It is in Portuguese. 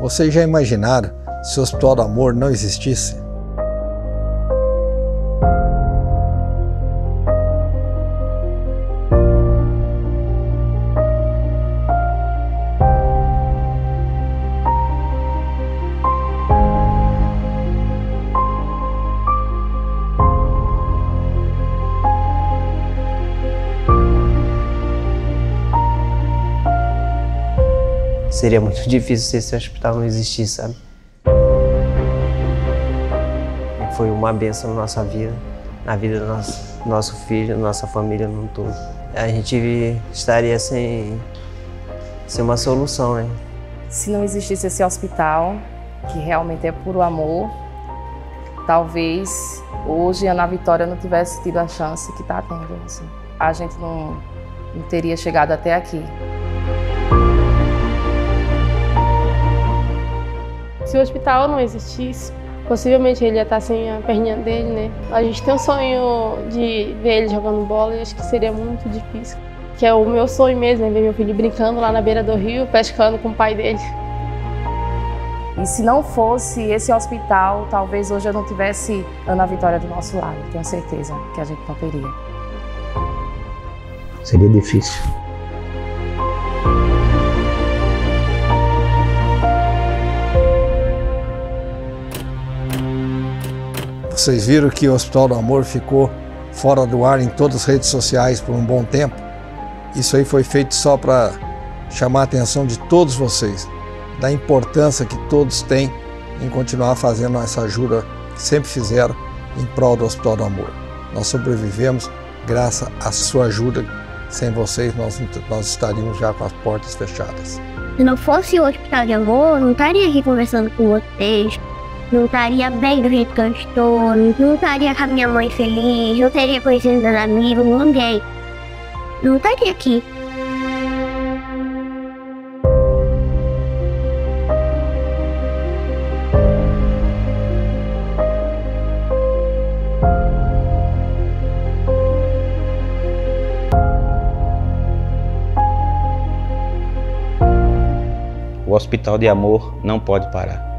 Vocês já imaginaram se o Hospital do Amor não existisse? Seria muito difícil se esse hospital não existisse, sabe? Foi uma bênção na nossa vida, na vida do nosso filho, nossa família no todo. A gente estaria sem uma solução, né? Se não existisse esse hospital, que realmente é puro amor, talvez hoje a Ana Vitória não tivesse tido a chance que está tendo. Assim. A gente não teria chegado até aqui. Se o hospital não existisse, possivelmente ele ia estar sem a perninha dele, né? A gente tem um sonho de ver ele jogando bola e acho que seria muito difícil. Que é o meu sonho mesmo, é ver meu filho brincando lá na beira do rio, pescando com o pai dele. E se não fosse esse hospital, talvez hoje eu não tivesse Ana Vitória do nosso lado. Tenho certeza que a gente não teria. Seria difícil. Vocês viram que o Hospital do Amor ficou fora do ar em todas as redes sociais por um bom tempo? Isso aí foi feito só para chamar a atenção de todos vocês, da importância que todos têm em continuar fazendo essa ajuda que sempre fizeram em prol do Hospital do Amor. Nós sobrevivemos graças à sua ajuda. Sem vocês, nós estaríamos já com as portas fechadas. Se não fosse o Hospital de Amor, não estaria aqui conversando com vocês. Não estaria bem do jeito que eu estou, não estaria com a minha mãe feliz, não teria conhecido meus amigos, ninguém. Não estaria aqui. O Hospital de Amor não pode parar.